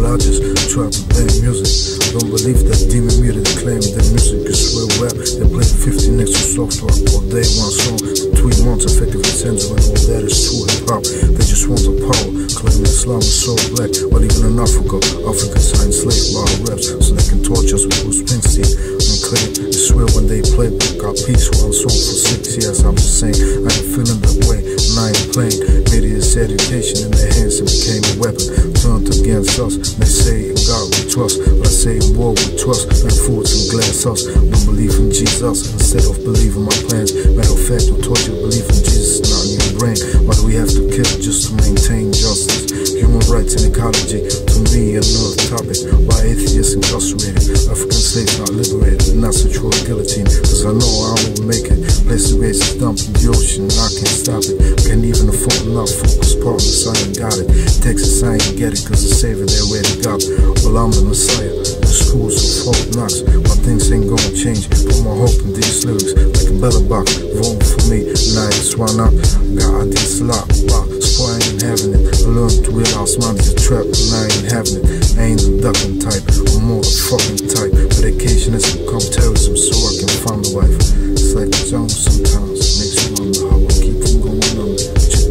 I just try to play music. Don't believe that demon media that claim that music is real rap. They play 50 next to soft rock all day, one song for 3 months, effectively censoring all that is true hip-hop. They just want the power, claiming Islam is so black. But even in Africa, Africans are enslaved by our reps, so they can torture us with Bruce Springsteen and claim it's real when they play. Got peace one song for 6 years. I'm just saying, I ain't feeling that way, and I ain't playing. Media's education in their hands, it became a weapon turned against us. They say in God we trust, but I say in war we trust. And foods and glass us, don't believe in Jesus instead of believing my plans. Matter of fact, we taught you to believe in Jesus, not in your brain. Why do we have to kill just to maintain justice? Human rights and ecology, to me another topic. Why atheists incarcerated, African slaves not liberated, not sexual guillotine. Cause I know I won't make it. Place the race is dumped in the ocean, I can't stop it. Can't even afford enough focus partners, I ain't got it. Texas, I ain't get it, cause the savior they already got. Well, I'm the Messiah, the schools of Fort Knox. My things ain't gonna change, put my hope in these lyrics. Like a better box, vote for me, nice, why not? Got ideas locked, so I ain't having it. I learned to realize money's a trap, and I ain't having it. I ain't the ducking type, I'm more the fucking type. Medication has become terrorism, so I can find a wife. It's like the jungle sometimes, makes you wonder how I keep from going under.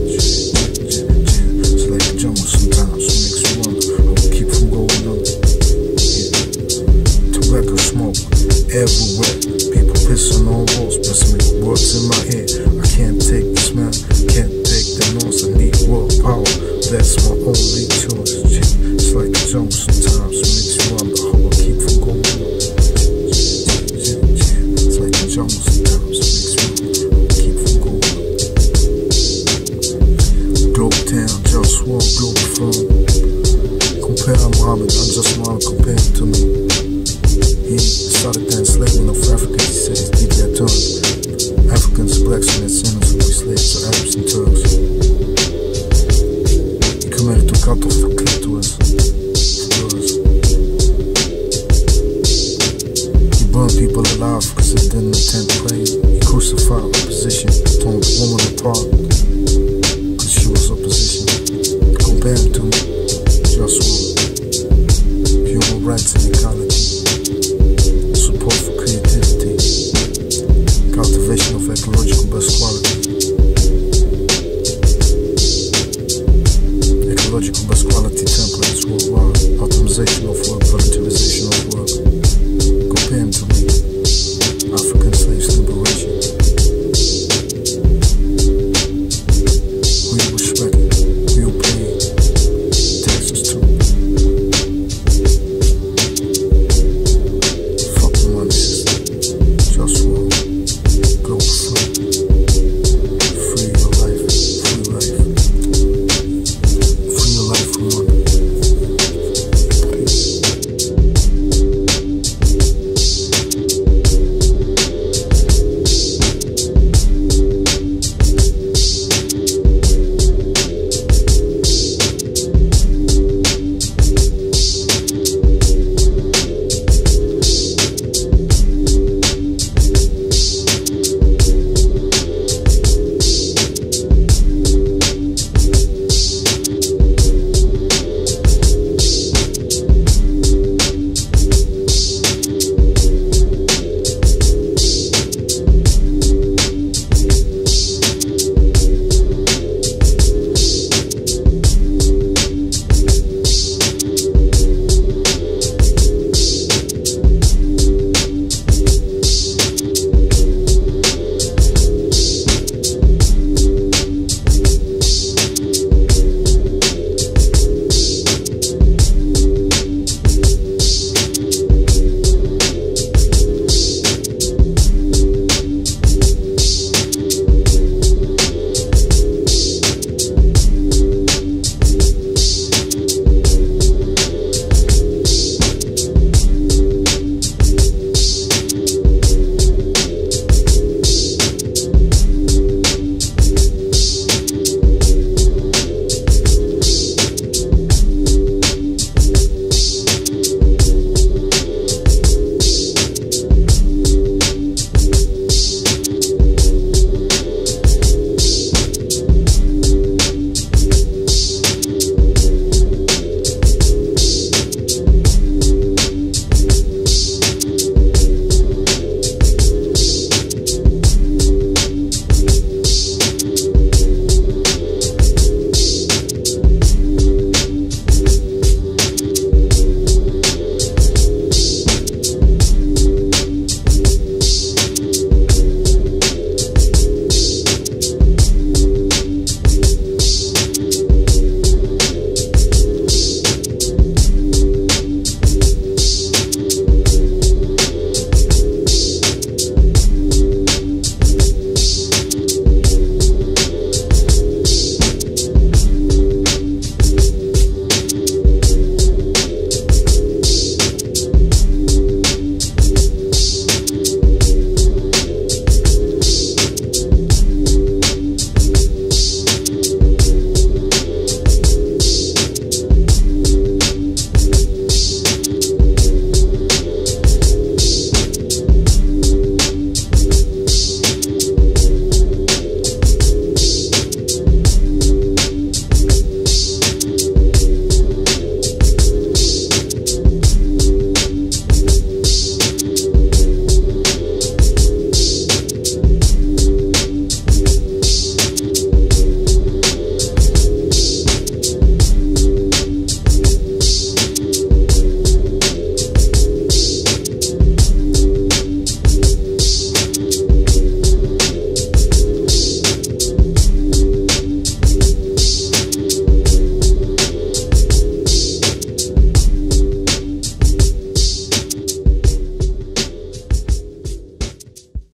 It's like the jungle sometimes, makes you wonder how I keep from going under. Tobacco smoke everywhere, people pissing on walls, pressing words in my head. I can't take the smell, can't take the noise, I need world power, that's my only choice. It's like the jungle sometimes, makes you wonder how I keep from going under. It's like the jungle sometimes, makes you wonder how I keep from going under. Globaltown, JustWar, Globalfirm. Compare Muhammad, I just want to compare him to me. He started the enslavement of Africans, he said he's deeply attuned. Africans, blacks, and their sinners will be slaves to Arabs and Turks. He committed to cut off the clitoris for girls. He burned people alive because they didn't attend praise. He crucified opposition, torn the woman apart because she was opposition. Compare him to me, JustWar. Human rights